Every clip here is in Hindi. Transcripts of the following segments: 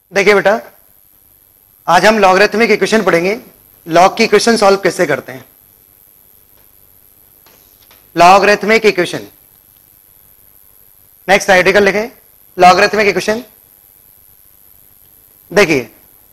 देखिए बेटा, आज हम लॉगरिथमिक इक्वेशन पढ़ेंगे। लॉग की इक्वेशन सॉल्व कैसे करते हैं। लॉगरिथमिक इक्वेशन, नेक्स्ट आर्टिकल लिखें, लॉगरिथमिक इक्वेशन। देखिए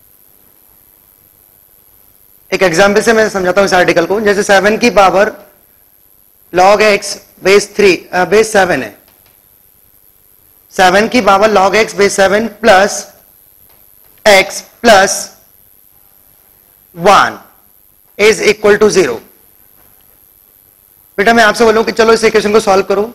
एक एग्जाम्पल से मैं समझाता हूं इस आर्टिकल को। जैसे 7 की पावर log x बेस 7 है। 7 की power log x base 7 plus x plus 1 is equal to 0। बेटा मैं आपसे बोलूं कि चलो इस इक्वेशन को सॉल्व करो,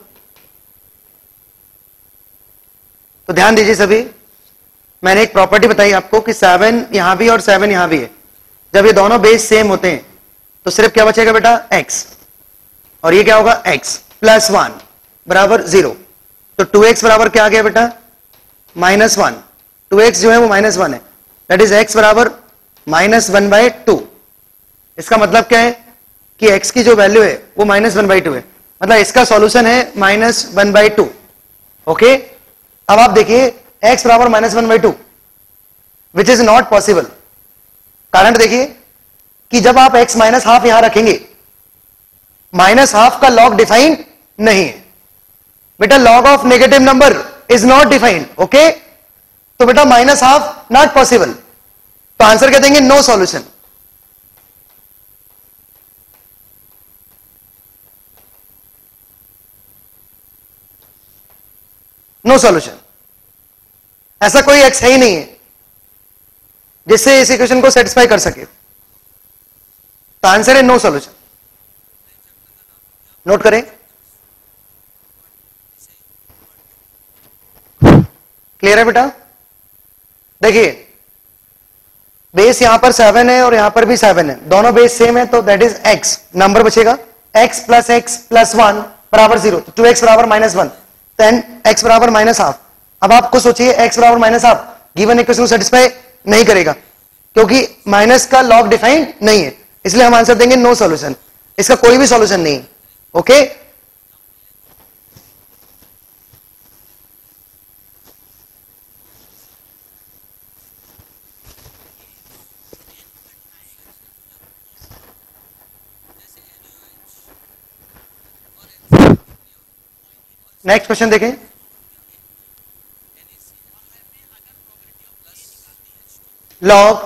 तो ध्यान दीजिए सभी। मैंने एक प्रॉपर्टी बताई आपको कि 7 यहां भी और 7 यहां भी है। जब ये दोनों बेस सेम होते हैं तो सिर्फ क्या बचेगा बेटा, x, और ये क्या होगा, x प्लस 1 बराबर 0। तो 2x बराबर क्या आ गया बेटा, -1। 2x जो है वो -1 है, दैट इज x बराबर -1/2। इसका मतलब क्या है कि x की जो वैल्यू है वो -1/2 है, मतलब इसका सॉल्यूशन है -1/2। ओके, अब आप देखिए x बराबर -1/2 विच इज नॉट पॉसिबल। कारण देखिए कि जब आप x -12 यहां रखेंगे, -12 का लॉग डिफाइंड नहीं है बेटा। Log of negative number is not defined. Okay, तो बेटा -12 नॉट पॉसिबल, तो आंसर क्या देंगे, नो सॉल्यूशन। नो सॉल्यूशन, ऐसा कोई x है ही नहीं है जिससे इस इक्वेशन को सेटिस्फाई कर सके, तो आंसर है नो सॉल्यूशन। नोट करें, क्लियर है बेटा। देखिए बेस यहां पर 7 है और यहां पर भी 7 है, दोनों बेस सेम है, तो दैट इज x, नंबर बचेगा x प्लस 1 बराबर 0। तो 2x बराबर -1, देन x बराबर -12। अब आपको सोचिए x बराबर -12 गिवन इक्वेशन को सेटिस्फाई नहीं करेगा क्योंकि माइनस का लॉग डिफाइंड नहीं है, इसलिए हम आंसर देंगे नो सॉल्यूशन। इसका कोई भी सॉल्यूशन नहीं है। ओके, नेक्स्ट क्वेश्चन देखें। Log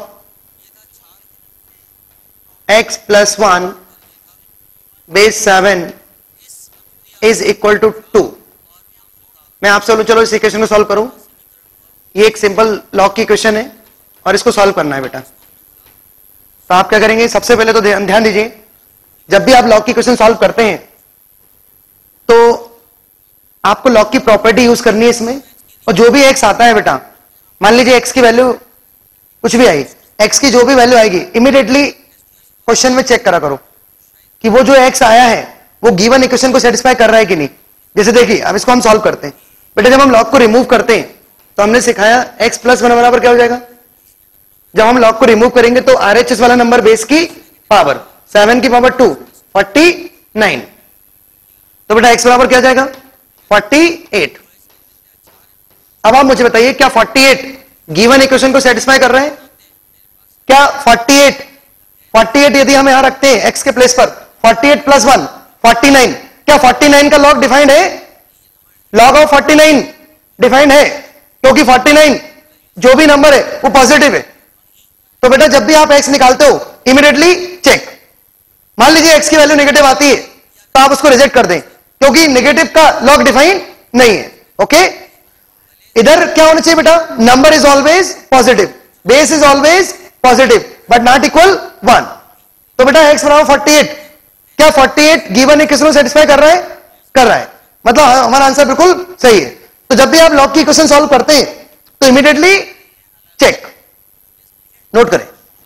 x plus 1 base 7 is equal to 2। मैं आपसे बोलूं चलो इस इक्वेशन को सॉल्व करूं। ये एक सिंपल लॉग की इक्वेशन है और इसको सॉल्व करना है बेटा। तो आप क्या करेंगे, सबसे पहले तो ध्यान दीजिए, जब भी आप लॉग की इक्वेशन सॉल्व करते हैं तो आपको लॉग की प्रॉपर्टी यूज करनी है इसमें, और जो भी x आता है बेटा, मान लीजिए x की वैल्यू कुछ भी आई, x की जो भी वैल्यू आएगी इमीडिएटली क्वेश्चन में चेक करा करो कि वो जो x आया है वो गिवन इक्वेशन को सेटिस्फाई कर रहा है कि नहीं। जैसे देखिए अब इसको हम सॉल्व करते हैं बेटा। जब हम लॉग को रिमूव करते हैं तो हमने सिखाया x प्लस 1 बराबर क्या हो जाएगा। जब हम लॉग को रिमूव करेंगे तो RHS वाला नंबर बेस की पावर 7 की पावर 2 49, तो बेटा x बराबर क्या आ जाएगा, 48। अब आप मुझे बताइए क्या 48 गिवन इक्वेशन को सेटिस्फाई कर रहे हैं क्या। 48 यदि हम यहां रखते हैं x के प्लेस पर, 48 प्लस 1 49, क्या 49 का लॉग डिफाइंड है, लॉग ऑफ 49 डिफाइंड है, क्योंकि 49 जो भी नंबर है वो पॉजिटिव है। तो बेटा जब भी आप x निकालते हो इमीडिएटली चेक। मान लीजिए x की वैल्यू नेगेटिव आती है तो आप उसको रिजेक्ट कर दें क्योंकि नेगेटिव का लॉग डिफाइंड नहीं है। ओके, इधर क्या होना चाहिए बेटा, number is always positive, base is always positive but not equal 1। तो बेटा x बराबर 48, क्या 48 गिवन इक्वेशन को सेटिस्फाई कर रहा है, कर रहा है, मतलब हमारा आंसर बिल्कुल सही है। तो जब भी आप लॉग की इक्वेशन सॉल्व करते हैं तो इमीडिएटली चेक। नोट करें,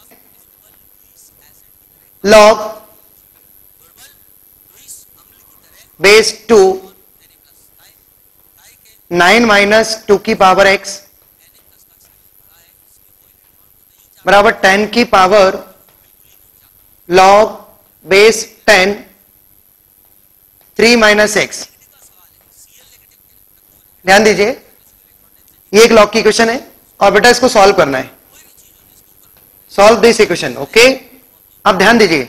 लॉग बेस 2 9 - 2 की पावर x बराबर 10 की पावर log बेस 10 3 - x। ध्यान दीजिए ये एक लॉग की इक्वेशन है और बेटा इसको सॉल्व करना है, सॉल्व दिस इक्वेशन। ओके, अब ध्यान दीजिए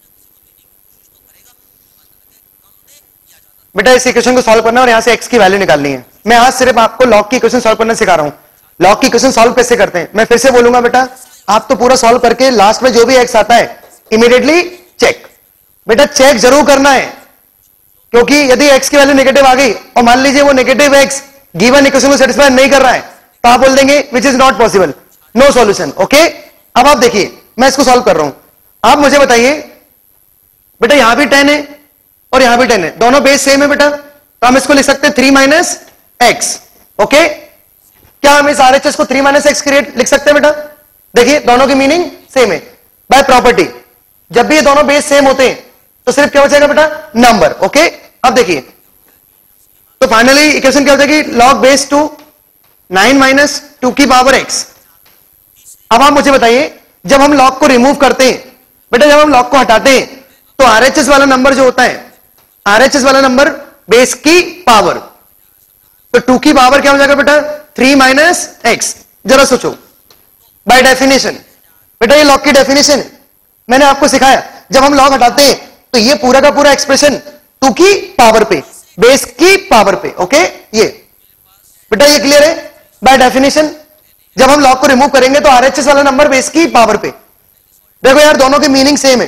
बेटा, इस इक्वेशन को सॉल्व करना है और यहां से x की वैल्यू निकालनी है। मैं आज सिर्फ आपको लॉग की इक्वेशन सॉल्व करना सिखा रहा हूं। लॉग की इक्वेशन सॉल्व कैसे करते हैं मैं फिर से बोलूंगा बेटा, आप तो पूरा सॉल्व करके लास्ट में जो भी x आता है इमीडिएटली चेक। बेटा चेक जरूर करना है, क्योंकि यदि x की वैल्यू नेगेटिव आ गई और मान लीजिए वो नेगेटिव x गिवन इक्वेशन को सेटिस्फाई नहीं कर रहा है, तो आप बोल देंगे which is not possible, no solution. Okay, अब आप देखिए मैं इसको सॉल्व कर रहा हूं। आप मुझे बताइए बेटा, यहां भी 10 है और यहां भी 10 है, दोनों बेस सेम है बेटा, तो हम इसको लिख सकते हैं 3 माइनस एक्स। ओके, क्या हम इस RHS को 3 माइनस एक्स लिख सकते हैं बेटा? देखिए दोनों की मीनिंग सेम है। बाय प्रॉपर्टी जब भी ये दोनों बेस सेम होते हैं तो सिर्फ क्या बचेगा बेटा? नंबर। ओके, अब देखिए तो फाइनली इक्वेशन क्या हो जाएगी? लॉग बेस 2 9 माइनस 2 की पावर एक्स। अब आप मुझे बताइए, जब हम लॉग को रिमूव करते हैं बेटा, जब हम लॉग को हटाते हैं तो RHS वाला नंबर जो होता है, RHS वाला नंबर बेस की पावर, तो 2 की पावर क्या हो जाएगा बेटा? 3 माइनस एक्स। जरा सोचो, बाय डेफिनेशन बेटा ये लॉग की डेफिनेशन है, मैंने आपको सिखाया जब हम लॉग हटाते हैं तो ये पूरा का पूरा एक्सप्रेशन 2 की पावर पे, बेस की पावर पे। ओके, ये बेटा ये क्लियर है? बाय डेफिनेशन जब हम लॉग को रिमूव करेंगे तो RHS वाला नंबर बेस की पावर पे। देखो यार दोनों की मीनिंग सेम है,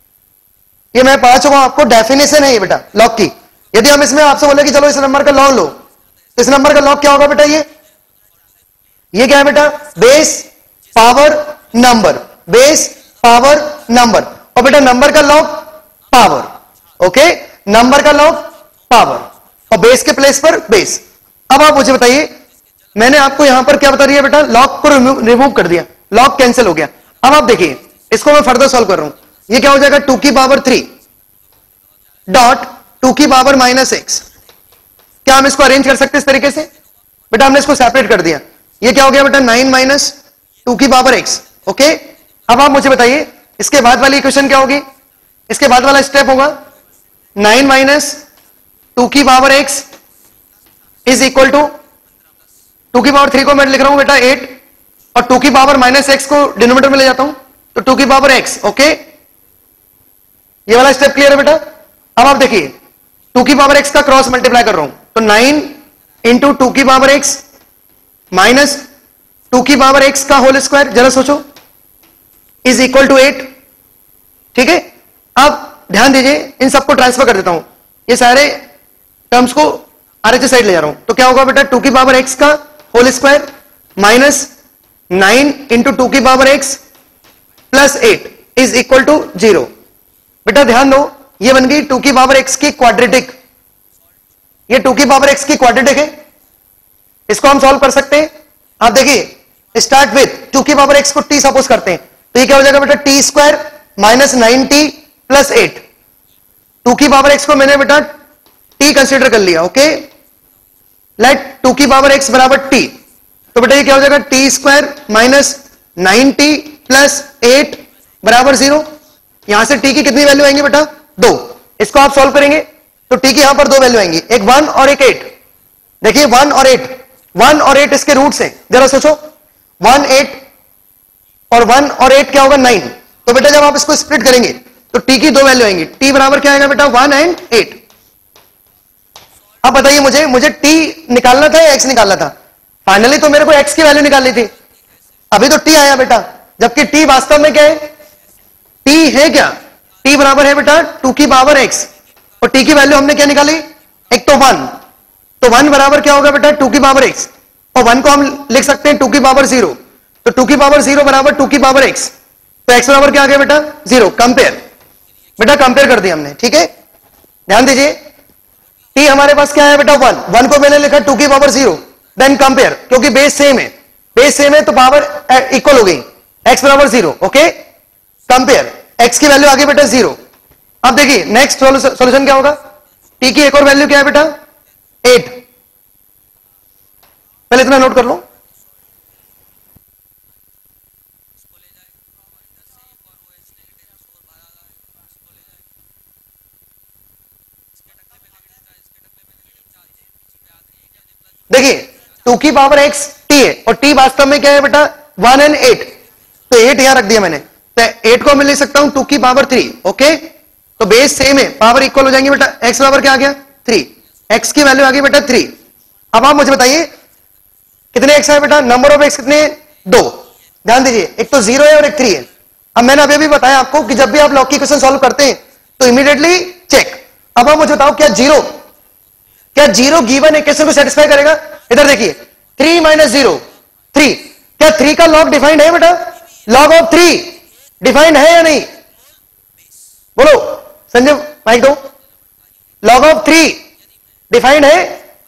ये मैं पढ़ा चुका हूं आपको, डेफिनेशन है ये बेटा लॉग की। यदि हम इसमें आपसे बोले कि चलो इस नंबर का लॉग लो, तो इस नंबर का लॉग क्या होगा बेटा? ये क्या है बेटा? Base power number, base power number, और बेटा नंबर का लॉग पावर। ओके, नंबर का लॉग पावर और बेस के प्लेस पर बेस। अब आप मुझे बताइए, मैंने आपको यहां पर क्या बता दिया बेटा? लॉग को रिमूव कर दिया, लॉग कैंसिल हो गया। अब आप देखिए इसको मैं फर्दर सॉल्व कर रहा हूं, ये क्या हो जाएगा? 2 की पावर 3 डॉट 2 की पावर माइनस एक्स। क्या हम इसको अरेंज कर सकते हैं इस तरीके से? बेटा हमने इसको सेपरेट कर दिया, ये क्या हो गया बेटा? 9 माइनस 2 की पावर एक्स। ओके, अब आप मुझे बताइए इसके बाद वाली इक्वेशन क्या होगी? इसके बाद वाला स्टेप होगा 9 माइनस 2 की power x is equal to 2 की पावर 3 को मैं लिख रहा हूं बेटा 8, और 2 की पावर माइनस एक्स को डिनोमिनेटर में ले जाता हूं तो 2 की पावर एक्स। ओके, ये वाला स्टेप क्लियर है बेटा? अब आप देखिए 2 की पावर एक्स का क्रॉस मल्टीप्लाई कर रहा हूं, तो 9 इंटू 2 की पावर एक्स माइनस 2 की पावर एक्स का होल स्क्वायर, जरा सोचो, इज इक्वल टू 8। ठीक है, अब ध्यान दीजिए इन सबको ट्रांसफर कर देता हूं, ये सारे टर्म्स को RHS साइड ले जा रहा हूं, तो क्या होगा बेटा? 2 की पावर एक्स का होल स्क्वायर माइनस 9 इंटू 2 की power x plus 8 is equal to 0। बेटा ध्यान दो, ये बन गई 2 की पावर एक्स की क्वाड्रेटिक, ये 2 की पावर एक्स की क्वाड्रेटिक है, इसको हम सॉल्व कर सकते हैं। आप देखिए स्टार्ट विथ 2 की पावर एक्स को t सपोज करते हैं, तो ये क्या हो जाएगा बेटा? T square minus 9t plus 8। 2 की पावर एक्स को मैंने बेटा t कंसीडर कर लिया। ओके, लेट 2 की पावर x बराबर t, तो बेटा ये क्या हो जाएगा? T square minus 9t plus 8 बराबर 0। यहां से t की कितनी वैल्यू आएंगी बेटा? 2। इसको आप सॉल्व करेंगे तो t की यहां पर 2 वैल्यू आएंगी, एक 1 और एक 8। देखिए 1 और 8, 1 और 8 इसके रूट्स हैं, जरा सोचो 1 8 और 1 और 8 क्या होगा? 9। तो बेटा जब आप इसको स्प्लिट करेंगे तो t की 2 वैल्यू आएंगी, t बराबर क्या आएगा बेटा? 1 एंड 8। अब बताइए मुझे t निकालना था या x निकालना था? फाइनली तो मेरे को x की वैल्यू निकालनी थी, अभी तो t आया बेटा, जबकि t वास्तव में क्या है? t है क्या? t बराबर है बेटा 2 की पावर x, और t की वैल्यू हमने क्या निकाली? एक तो 1, तो 1 बराबर क्या होगा बेटा? 2 की पावर x, और 1 को हम लिख सकते हैं 2 की पावर 0, तो 2 की पावर 0 बराबर 2 की पावर x, तो x बराबर क्या आ गया बेटा? 0। कंपेयर, बेटा कंपेयर कर दिया हमने। ठीक है, ध्यान दीजिए t हमारे पास क्या है बेटा? 1 को मैंने लिखा 2 की पावर 0, देन कंपेयर, क्योंकि बेस सेम है, बेस सेम है तो पावर इक्वल हो गई, x बराबर 0। ओके, कंपेयर, x की वैल्यू आ गई बेटा 0। अब देखिए नेक्स्ट सॉल्यूशन क्या होगा? t की एक और वैल्यू क्या है बेटा? 8। पहले इतना नोट कर लो, देखिए 2 की पावर x टी है, और टी वास्तव में क्या है बेटा 1 and 8, तो 8 यहां रख दिया मैंने, तो 8 को मैं लिख सकता हूं 2 की पावर 3, ओके। तो बेस सेम है, पावर इक्वल हो जाएंगे बेटा, x बराबर क्या आ गया 3, x की वैल्यू आ गई बेटा 3। अब आप मुझे बताइए कितने x है बेटा, नंबर ऑफ x कितने, 2। ध्यान दीजिए, एक तो 0 है और एक 3 है। अब मैंने अभी भी बताया आपको कि जब भी आप लॉग की इक्वेशन सॉल्व करते हैं तो इमीडिएटली चेक। अब आप मुझे बताओ क्या जीरो गिवन इक्वेशन को सेटिस्फाई करेगा? इधर देखिए 3 - 0 3, क्या 3 का लॉग डिफाइंड है बेटा? लॉग ऑफ 3 डिफाइंड है या नहीं? बोलो संजय, माइक दो। लॉग ऑफ 3 डिफाइंड है?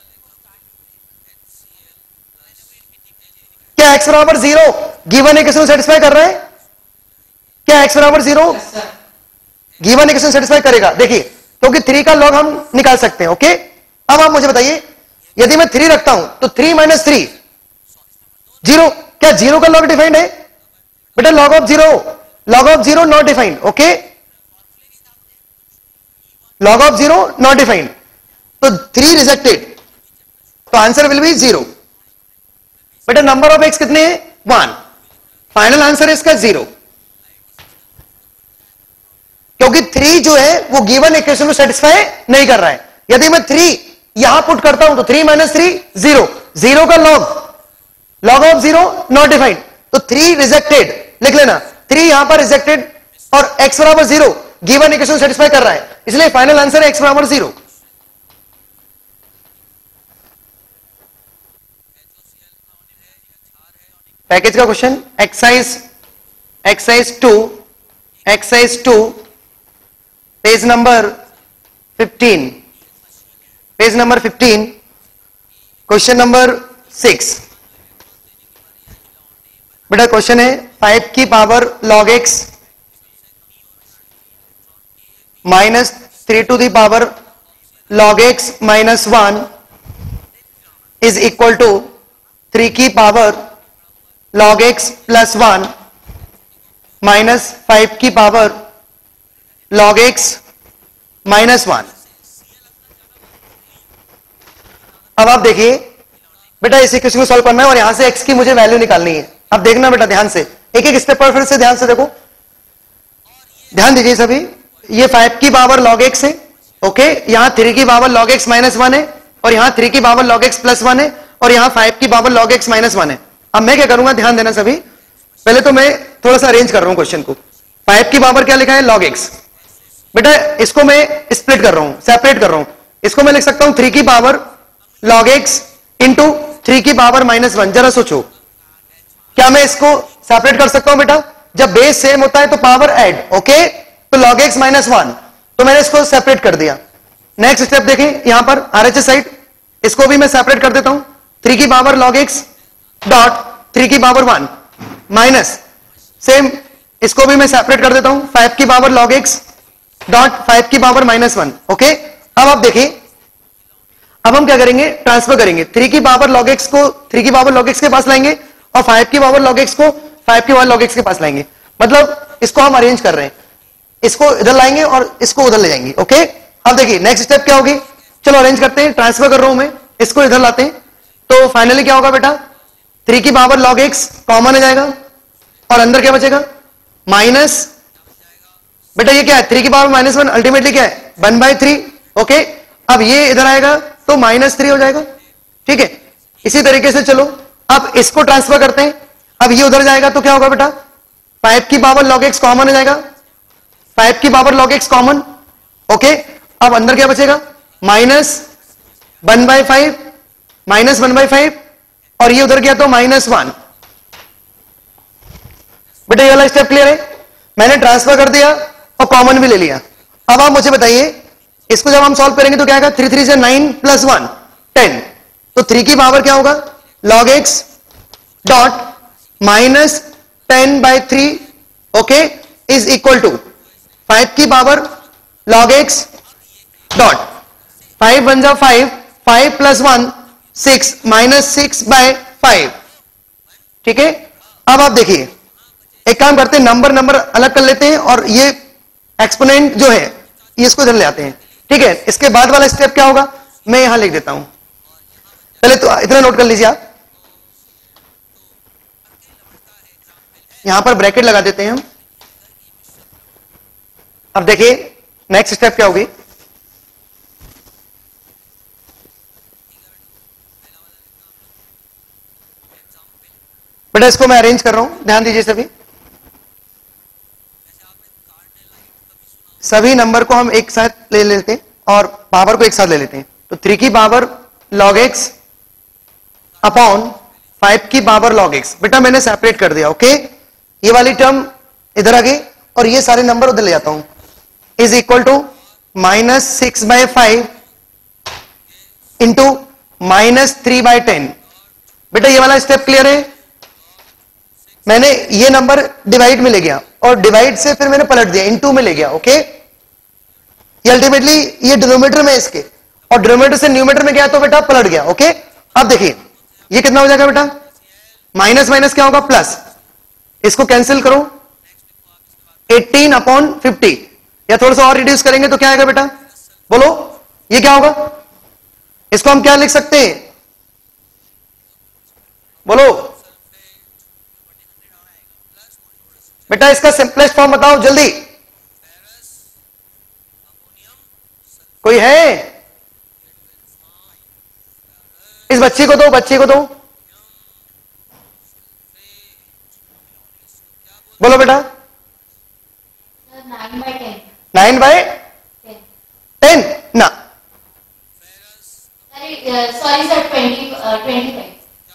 क्या x बराबर 0 गिवन इक्वेशन को सेटिस्फाई कर रहा है? क्या x बराबर 0 गिवन इक्वेशन सेटिस्फाई करेगा? देखिए, क्योंकि 3 का लॉग हम निकाल सकते हैं, ओके। अब आप मुझे बताइए, यदि मैं 3 रखता हूं तो 3 - 3 0, क्या 0 का लॉग डिफाइंड है बेटा? Log of 0 not defined, okay. Log of 0 not defined, तो 3 रिजेक्टेड, तो आंसर विल बी 0। बेटा नंबर ऑफ एक्स कितने हैं? 1, फाइनल आंसर है इसका 0, क्योंकि 3 जो है वो गिवन इक्वेशन को सेटिस्फाई नहीं कर रहा है। यदि मैं 3 यहां पुट करता हूं तो 3 - 3 0, 0 का लॉग ऑफ 0 नॉट डिफाइंड, तो 3 रिजेक्टेड, लिख लेना 3 यहां पर रिजेक्टेड, और x बराबर 0 गिवन इक्वेशन सेटिस्फाई कर रहा है, इसलिए फाइनल आंसर है x बराबर 0। पैकेज का question, exercise 2 page number 15, question number 6। बेटा क्वेश्चन है 5 की power log x minus 3 to the power log x minus 1 is equal to 3 की power log x plus 1 minus 5 की पावर log x माइनस 1। अब आप देखिए बेटा, इस इक्वेशन को सॉल्व करना है और यहां से x की मुझे वैल्यू निकालनी है। अब देखना बेटा ध्यान से, एक एक स्टेप पर फिर से ध्यान से देखो, ध्यान दीजिए सभी। ये 5 की पावर log x है, ओके। यहां 3 की पावर log x माइनस 1 है, और यहां 3 की पावर log x प्लस 1 है, और यहां 5 की पावर log x माइनस 1 है। अब मैं क्या करूंगा, ध्यान देना सभी। पहले तो मैं थोड़ा सा अरेंज कर रहा हूं क्वेश्चन को। 5 की पावर क्या लिखा है? log x। बेटा इसको मैं स्प्लिट कर रहा हूं, सेपरेट कर रहा हूं। इसको मैं लिख सकता हूं 3 की पावर log x इंटू 3 की पावर माइनस 1। जरा सोचो, क्या मैं इसको सेपरेट कर सकता हूं बेटा? जब बेस सेम होता है तो पावर ऐड, ओके। तो log x माइनस 1, तो मैंने इसको सेपरेट कर दिया। नेक्स्ट स्टेप देखें, यहां पर RHS साइड, इसको भी मैं सेपरेट कर देता हूं। 3 की पावर log x डॉट 3 की पावर 1 माइनस, सेम इसको भी मैं सेपरेट कर देता हूं। 5 की पावर log x डॉट 5 की पावर माइनस 1, ओके। अब आप देखिए, अब हम क्या करेंगे, ट्रांसफर करेंगे। 3 की पावर log x को 3 की पावर log x के पास लाएंगे, और 5 की पावर log x को 5 की पावर log x के पास लाएंगे। मतलब इसको हम अरेंज कर रहे हैं, इसको इधर लाएंगे और इसको उधर ले जाएंगे, ओके। अब देखिए नेक्स्ट स्टेप क्या होगी, चलो अरेंज करते हैं। ट्रांसफर कर रहा हूं मैं, इसको इधर लाते हैं, तो फाइनली क्या होगा बेटा, 3 की पावर log x कॉमन हो जाएगा, और अंदर क्या बचेगा, माइनस। बेटा ये क्या है, 3 की पावर माइनस 1 अल्टीमेटली क्या है, 1/3, ओके। अब ये इधर आएगा तो -3 हो जाएगा, ठीक है। इसी तरीके से चलो अब इसको ट्रांसफर करते हैं। अब ये उधर जाएगा तो क्या होगा बेटा, 5 की पावर log x कॉमन हो जाएगा, 5 की power log x common, okay. अब अंदर क्या बचेगा, -1/5, -1/5, और ये उधर गया तो -1। बेटा ये वाला स्टेप क्लियर है, मैंने ट्रांसफर कर दिया और कॉमन भी ले लिया। अब आप मुझे बताइए, इसको जब हम सॉल्व करेंगे तो क्या आएगा, 3 3 से 9 प्लस 1 10, तो 3 की पावर क्या होगा, log x dot -10/3, okay, is equal to 5 की पावर log x डॉट 5 1 जा 5, 5 प्लस 1 6 -6/5, ठीक है। अब आप देखिए, एक काम करते हैं, नंबर अलग कर लेते हैं, और ये एक्सपोनेंट जो है ये इसको इधर ले आते हैं, ठीक है। इसके बाद वाला स्टेप क्या होगा, मैं यहां लिख देता हूं। पहले तो इतना नोट कर लीजिए आप, यहां पर ब्रैकेट लगा देते हैं हम। अब देखिए नेक्स्ट स्टेप क्या होगी। बेटा इसको मैं अरेंज कर रहा हूं, ध्यान दीजिए सभी। सभी नंबर को हम एक साथ ले लेते हैं और पावर को एक साथ ले लेते हैं। तो 3 की पावर log x अपॉन 5 की पावर log x। बेटा मैंने सेपरेट कर दिया, ओके। ये वाली टर्म इधर आ गई और ये सारे नंबर उधर ले जाता हूं। Is equal to -6/5 into -3/10। बेटा ये वाला स्टेप क्लियर है। मैंने ये नंबर डिवाइड में ले गया और डिवाइड से फिर मैंने पलट दिया, इनटू में ले गया, ओके। ये अल्टीमेटली ये डिनोमिनेटर में इसके और डिनोमिनेटर से न्यूमरेटर में गया तो बेटा पलट गया, ओके। अब देखिए ये कितना हो जाएगा बेटा, माइनस माइनस क्या होगा प्लस, इसको कैंसिल करो 18/50 या थोड़ा सा और रिड्यूस करेंगे तो क्या आएगा बेटा, बोलो ये क्या होगा। इसको हम क्या लिख सकते हैं, बोलो बेटा इसका सिंपलेस्ट फॉर्म बताओ जल्दी, कोई है। इस बच्ची को दो, बच्ची को दो, बोलो बेटा 9/10 ना, sorry sir, 25.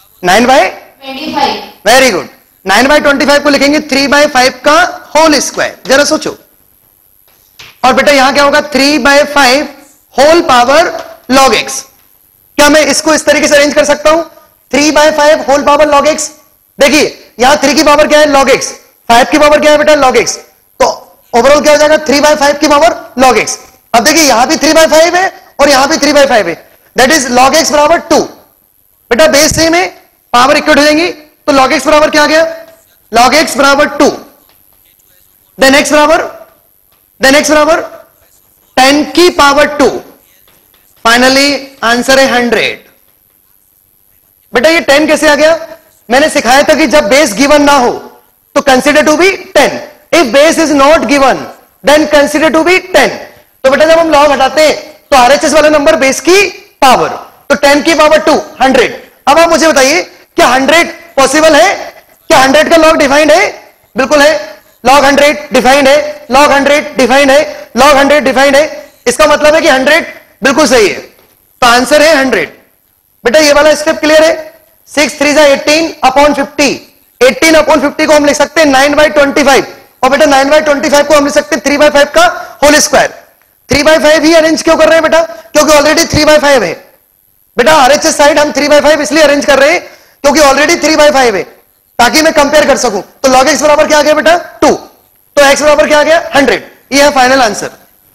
9/25। Very good. 9/25 को लिखेंगे 3/5 का होल स्क्वायर। जरा सोचो, और बेटा यहां क्या होगा 3/5 होल पावर log x। क्या मैं इसको इस तरीके से अरेंज कर सकता हूं, 3/5 होल पावर log x। देखिए यहां 3 की पावर क्या है log x, 5 की पावर क्या है बेटा log x, तो ओवरऑल क्या हो जाएगा 3/5 की पावर log x। अब देखिए यहां भी 3/5 है और यहां भी 3/5 है, दैट इज log x बराबर 2। बेटा बेस सेम है, पावर इक्वल हो जाएंगी, तो log x बराबर क्या आ गया, log x बराबर 2, देन x बराबर 10 की पावर 2। फाइनली आंसर है 100। बेटा ये 10 कैसे आ गया, मैंने सिखाया था कि जब बेस गिवन ना हो तो consider to be 10, if base is not given then consider to be 10। तो बेटा जब हम लॉग हटाते हैं तो आरएचएस वाला नंबर बेस की पावर, तो 10 की पावर 2 100। अब आप मुझे बताइए क्या 100 पॉसिबल है, क्या 100 का लॉग डिफाइंड है, बिल्कुल है, log 100 डिफाइंड है, log 100 डिफाइंड है, log 100 डिफाइंड है, इसका मतलब है कि 100 बिल्कुल सही है, तो आंसर है 100। बेटा ये वाला स्टेप क्लियर है। 6 3 18/50, 18/50 को हम लिख सकते हैं 9/25 और बेटा 9/25 को हम लिख सकते हैं 3/5 का होल स्क्वायर। 3/5 ही अरेंज क्यों कर रहे हैं बेटा, क्योंकि ऑलरेडी 3/5 है। बेटा आरएचएस साइड हम 3/5 इसलिए अरेंज कर रहे हैं क्योंकि ऑलरेडी 3/5 है, ताकि मैं कंपेयर कर सकूं। तो log x बराबर क्या आ गया बेटा 2, तो x बराबर क्या आ गया 100। ये है फाइनल आंसर।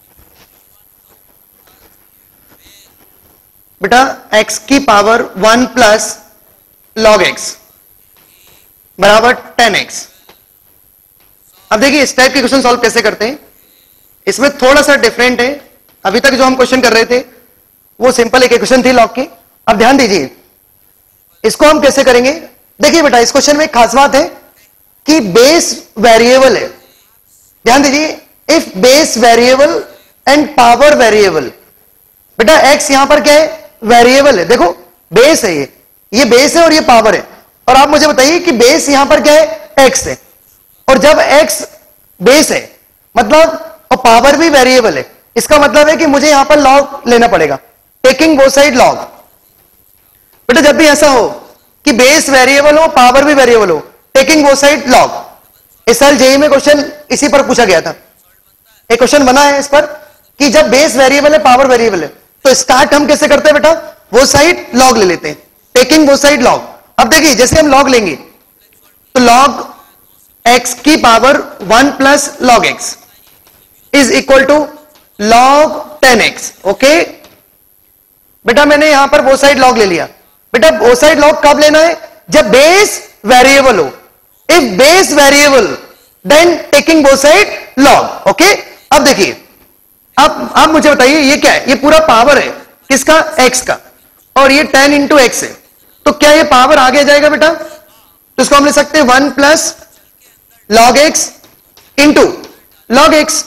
बेटा x की पावर 1 प्लस log x बराबर 10x। अब देखिए इस टाइप के क्वेश्चन सॉल्व कैसे करते हैं, इसमें थोड़ा सा डिफरेंट है। अभी तक जो हम क्वेश्चन कर रहे थे वो सिंपल एक इक्वेशन थी log की। अब ध्यान दीजिए इसको हम कैसे करेंगे। देखिए बेटा इस क्वेश्चन में एक खास बात है कि बेस वेरिएबल है, ध्यान दीजिए, if base variable and power variable. बेटा x यहां पर क्या है, वेरिएबल है, देखो बेस है, ये बेस है और ये पावर है। और आप मुझे बताइए कि बेस यहां पर क्या है, x है, और जब x बेस है मतलब और पावर भी वेरिएबल है, इसका मतलब है कि मुझे यहां पर log लेना पड़ेगा, टेकिंग बोथ साइड log। बेटा जब भी ऐसा हो कि बेस वेरिएबल हो पावर भी वेरिएबल हो, टेकिंग बोथ साइड log। इस साल जेईई में क्वेश्चन इसी पर पूछा गया था, एक क्वेश्चन बना है इस पर कि जब बेस वेरिएबल है पावर वेरिएबल है तो स्टार्ट हम कैसे करते हैं बेटा, वो साइड log ले लेते हैं, टेकिंग वो साइड log। अब देखिए जैसे हम log लेंगे तो log x की power 1 plus log x is equal to log 10x। Okay बेटा मैंने यहां पर वो साइड log ले लिया। बेटा वो साइड log कब लेना है, जब बेस वेरिएबल हो, if base variable then taking वो साइड log। ओके अब देखिए अब आप मुझे बताइए ये क्या है, ये पूरा पावर है किसका, x का, और ये 10 इंटू एक्स है, तो क्या ये पावर आगे जाएगा बेटा, तो इसको हम ले सकते हैं 1 plus log x into log x।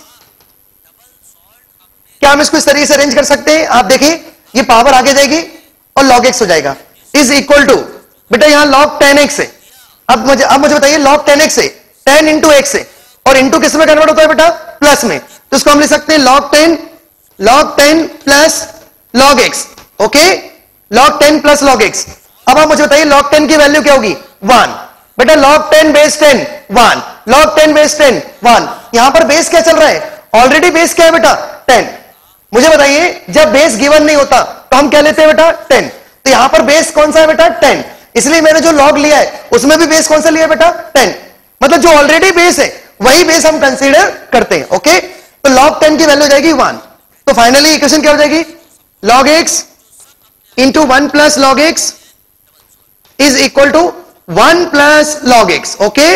क्या हम इसको इस तरीके से अरेंज कर सकते हैं? आप देखिए, ये पावर आगे जाएगी और log x हो जाएगा, इज इक्वल टू, बेटा यहां log 10x है। अब मुझे बताइए, log 10x है, 10 इंटू x है, और इंटू किस में कन्वर्ट होता है बेटा? प्लस में। तो इसको हम लिख सकते हैं log 10 plus log x। Okay, log 10 plus log x। अब आप मुझे बताइए log 10 की वैल्यू क्या होगी? 1। बेटा log 10 बेस 10 1, log 10 बेस 10 1। यहां पर बेस क्या चल रहा है? ऑलरेडी बेस क्या है बेटा? 10। मुझे बताइए, जब बेस गिवन नहीं होता तो हम क्या लेते हैं बेटा? 10। तो यहां पर बेस कौन सा है बेटा? 10। इसलिए मैंने जो log लिया है उसमें भी बेस कौन सा लिया बेटा? 10। मतलब जो ऑलरेडी बेस है वही बेस हम कंसीडर करते हैं। ओके, तो log 10 की वैल्यू हो जाएगी 1। तो फाइनली इक्वेशन क्या हो जाएगी? log x into 1 plus log x is equal to 1 plus log x। Okay,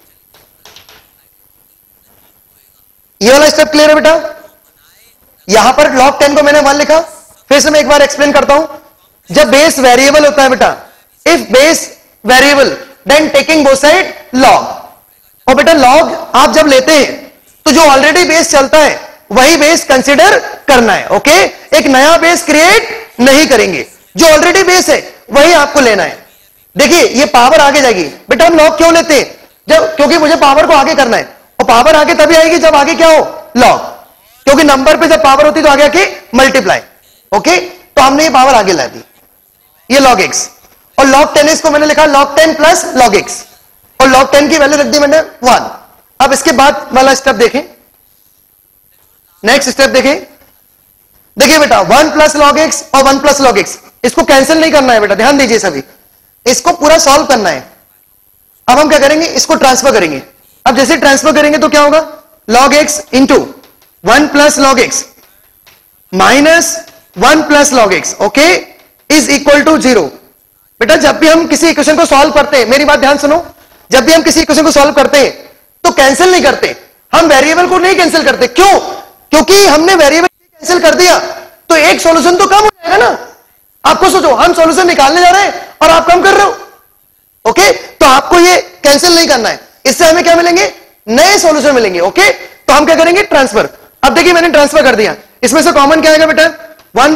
ये वाला स्टेप क्लियर है बेटा? यहां पर log 10 को मैंने 1 लिखा, फिर से मैं एक बार एक्सप्लेन करता हूं। जब बेस वेरिएबल होता है बेटा, if base variable then taking both side log। और बेटा log आप जब लेते हैं तो जो ऑलरेडी बेस चलता है वही बेस कंसीडर करना है। ओके, एक नया बेस क्रिएट नहीं करेंगे, जो ऑलरेडी बेस है वही आपको लेना है। देखिए, ये पावर आगे जाएगी। बेटा हम log क्यों लेते हैं? जब, क्योंकि मुझे पावर को आगे करना है, और पावर आगे तभी आएगी जब आगे क्या हो? log। क्योंकि नंबर पे जब पावर होती तो आगे आके मल्टीप्लाई। ओके, तो हमने ये पावर आगे ला दी, ये log x। और log 10x को मैंने लिखा log 10 प्लस log x, और log 10 की वैल्यू रख दी मैंने 1। अब इसके बाद वाला स्टेप देखें, नेक्स्ट स्टेप देखें। देखिए बेटा, 1 प्लस log x और 1 प्लस log x, इसको कैंसिल नहीं करना है बेटा, ध्यान दीजिए सभी, इसको पूरा सॉल्व करना है। अब हम क्या करेंगे? इसको ट्रांसफर करेंगे। अब जैसे ट्रांसफर करेंगे तो क्या होगा? log x into 1 plus log x minus 1 plus log x, okay, is equal to 0। बेटा जब भी हम किसी इक्वेशन को सॉल्व करते हैं, मेरी बात ध्यान सुनो, जब भी हम किसी इक्वेशन को सॉल्व करते हैं तो कैंसिल नहीं करते, हम वेरिएबल को नहीं कैंसिल करते। क्यों? क्योंकि हमने वेरिएबल कैंसिल कर दिया तो एक सॉल्यूशन तो कम हो जाएगा ना। आपको सोचो, हम सॉल्यूशन निकालने जा रहे हैं और आप कम कर रहे हो। ओके, तो आपको ये कैंसिल नहीं करना है, इससे हमें क्या मिलेंगे? नए सॉल्यूशन मिलेंगे। ओके, तो हम क्या करेंगे? ट्रांसफर। अब देखिए मैंने ट्रांसफर कर दिया, इसमें से कॉमन क्या आएगा बेटा? 1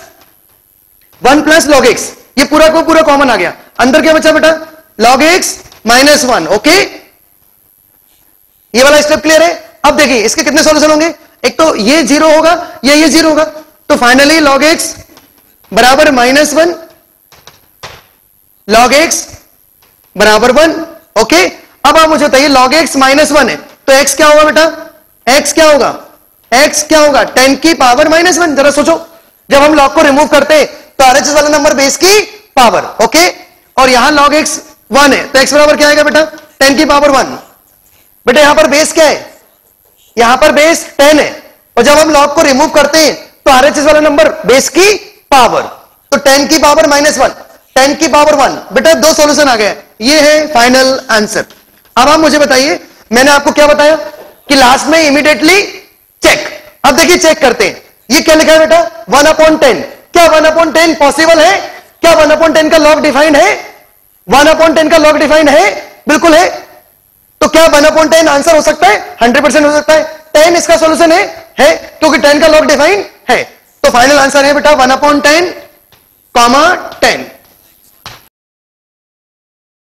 प्लस log x, ये पूरा को पूरा कॉमन आ गया। अंदर क्या बचा बेटा? log x minus 1। ओके, ये वाला स्टेप क्लियर है? अब देखिए इसके कितने सॉल्यूशन होंगे? एक तो ये 0 होगा, ये 0 होगा, तो फाइनली log x बराबर -1, log x बराबर 1। ओके, अब आप मुझे बताइए log x -1 है तो x क्या होगा बेटा? x क्या होगा? x क्या होगा? 10 की पावर -1। जरा सोचो, जब हम log को रिमूव करते हैं तो RHS वाला नंबर बेस की पावर। ओके, और यहां log x 1 है तो x बराबर क्या आएगा बेटा? 10 की पावर 1। बेटा यहां पर बेस क्या है? यहां पर बेस 10 है, और जब हम log को रिमूव करते हैं तो RHS वाला नंबर बेस की पावर, तो 10 की पावर -1, 10 की पावर 1। बेटा दो सॉल्यूशन आ गए, ये है फाइनल आंसर। अब आप मुझे बताइए, मैंने आपको क्या बताया कि लास्ट में इमीडिएटली चेक। अब देखिए चेक करते हैं, ये क्या लिखा है बेटा? 1/10। क्या 1/10 पॉसिबल है? क्या 1/10 का log डिफाइंड है? 1/10 का log डिफाइंड है? बिल्कुल है। तो क्या 1/10 आंसर हो सकता है? 100% हो सकता है। 10 इसका सॉल्यूशन है क्योंकि 10 का log डिफाइंड है। तो फाइनल आंसर है बेटा 1/10, 10।